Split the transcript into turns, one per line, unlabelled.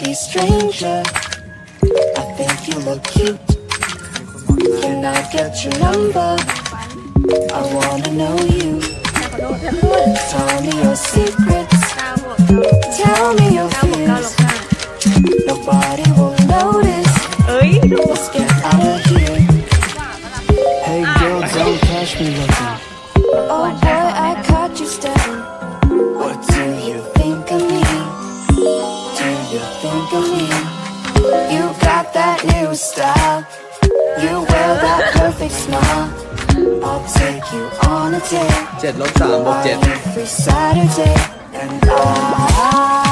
crazy stranger. I think you look cute. Can I get your number? I wanna know you. Tell me your secrets. Tell me your fears. Nobody will notice. Let's get out of here. Hey girl, don't catch me looking. Oh boy, I caught you staring. What do you think of me? Do you think of me? You got that new style. You wear that perfect smile. I'll take you on a date.
7 ลบ 3 บวก 7
Every Saturday and I